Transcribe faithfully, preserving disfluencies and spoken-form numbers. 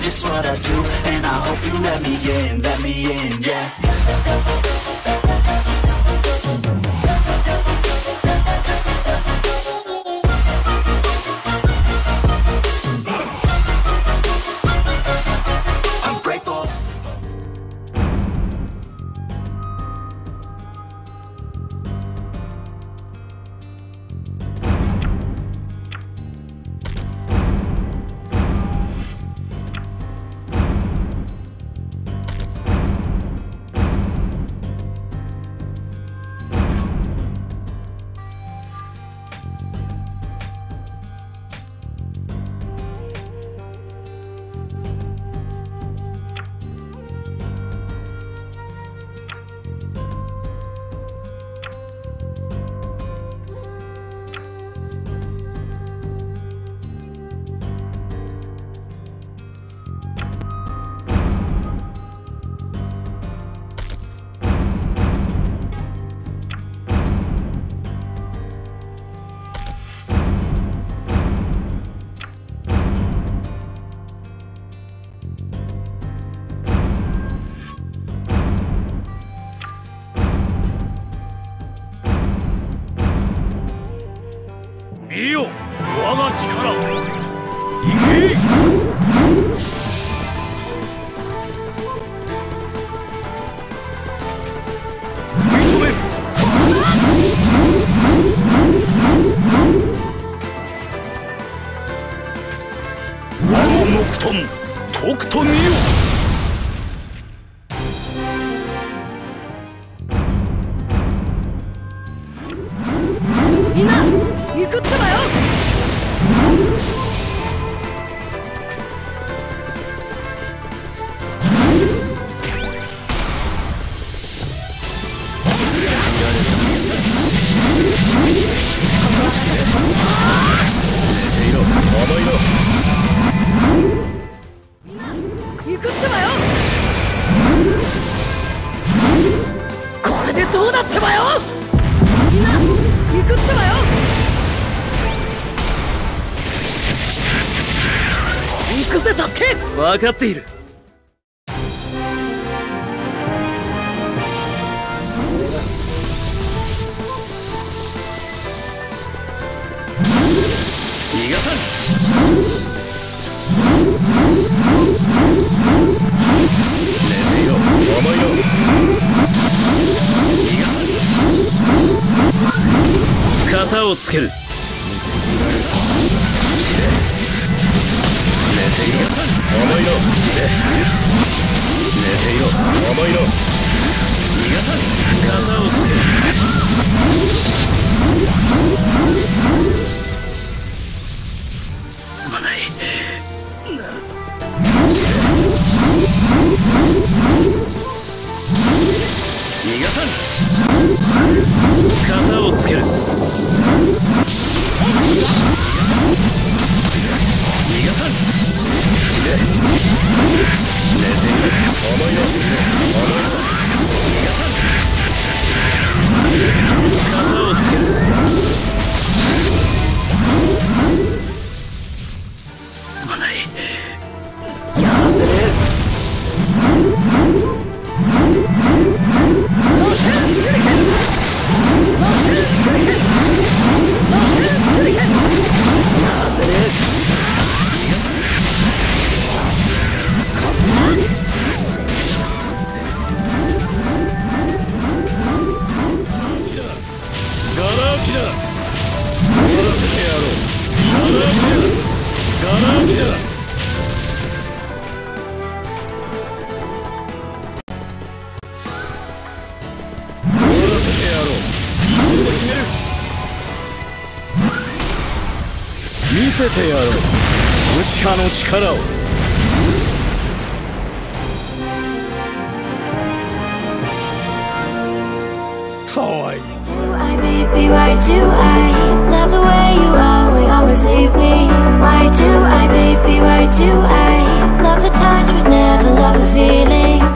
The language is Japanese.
just what I do, and I hope you let me in, let me in, yeah. I'm grateful.見よ、我が力。行け。食い止める。我の木遁、とくと見よ。みんな行くってばよ。行くってばよ。これでどうだってばよ。みんな行くってばよ。行くぜサスケ。分かっている。逃がさん。寝てよ、思いよ。逃がさん。型をつける。寝ていろ、思いろ。寝ていろ、思いろ。逃がさん。型をつける。すまない。逃がさん。型をつける。逃がさん。寝ている、思いろ。思いろ。逃がさん。型をつける。すまない。やらせねえ。見せてやろう、内派の力を。かわいい。Do I, baby, why do I love the way you always, always leave me? Why do I, baby, why do I love the touch but never love the feeling?